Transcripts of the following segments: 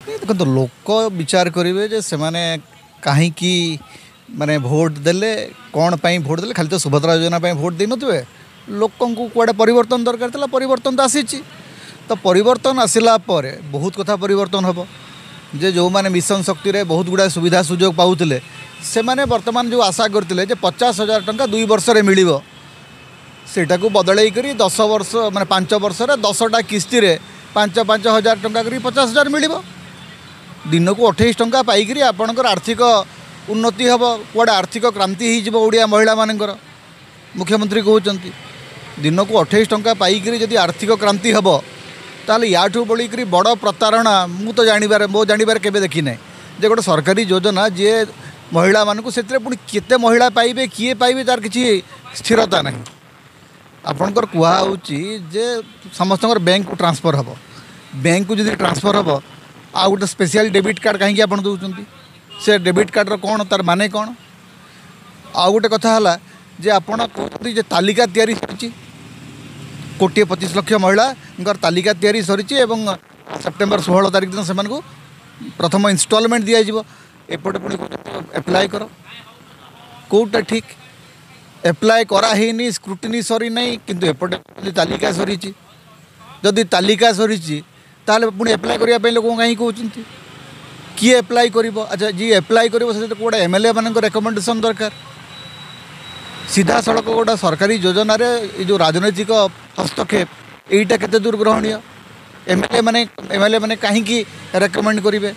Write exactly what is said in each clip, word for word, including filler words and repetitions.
देखो तो लोक विचार करेंगे जे से माने कहीं माने भोट देले कौन पाई भोट देले खाली तो सुभद्रा योजना पाई भोट दे नथिबे लोक को कुआडे परिवर्तन दरकार था परिवर्तन तो आसी तो परिवर्तन आसला पर बहुत कथा परिवर्तन हम जे जो माने मिशन शक्ति रे बहुत गुड़ा सुविधा सुजोग पाउतिले से माने वर्तमान जो आशा करते पचास हजार टंका दुई वर्ष रे मिलिबो सेटा को बदलई करी दस वर्ष माने पांच वर्ष रे दसटा किस्ती रे पांच पांच हजार टंका करी पचास हजार मिलिबो दिन को अठाईस टंका पाइकरी आपणकर आर्थिक उन्नति हम कुआडे आर्थिक क्रांति हो ओडिया महिला मानकर मुख्यमंत्री कहते दिन को अठाईस टंका पाइकरी जदि आर्थिक क्रांति हम ताले याठू बड़ी बड़ प्रतारणा मु तो जानिबार मो जानिबार केबे देखी ना जे गोटे सरकारी योजना जे महिला मानक से केते महिला पाइबे किए पाइबे तार किसी स्थिरता नहीं आपणकर कहुच्ची जे समस्त बैंक को ट्रांसफर हम बैंक को जब ट्रांसफर हम आ गोटे स्पेशल डेबिट कार्ड कहीं आप दौरान से डेबिट कार्ड कौन तार माने कौन आउ गोटे कथा है जे आपण कहते तालिका तैयारी सरी कोटी पच्चीस लक्ष महिला तालिका तैयारी सरी सेप्टेम्बर षोहल तारीख दिन से प्रथम इनस्टॉलमेंट दिज्व एपटे पुणी एप्लाय कर कौटा ठीक एप्लाय कराही स्क्रूटिनी सरी नहीं किंतु एपटे तालिका सरी जदि तालिका सरी ताले पुणी एप्लाय करने लोक कहीं कहते किए एप्लाय कर अच्छा जी एप्लाय कर गोटे एम एल ए मान रेकमेंडेशन दरकार सीधा सड़क गोटे सरकारी योजना रे जो राजनैतिक हस्तक्षेप यहीटा केते दूर ग्रहणीय एम एल ए मैंने एम एल ए मैंने कहीं रेकमेंड करेंगे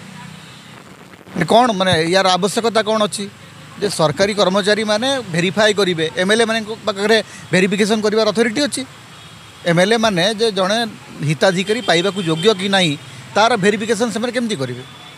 कौन माने यार आवश्यकता कौन अच्छी जे सरकारी कर्मचारी माने वेरीफाई करेंगे एम एल ए मैंने वेरिफिकेशन कर अथॉरिटी अच्छी एम एल ए मैंने जे जड़े हिताधिकारी पाइबा योग्य कि नहीं तार वेरिफिकेशन से केमती करेंगे।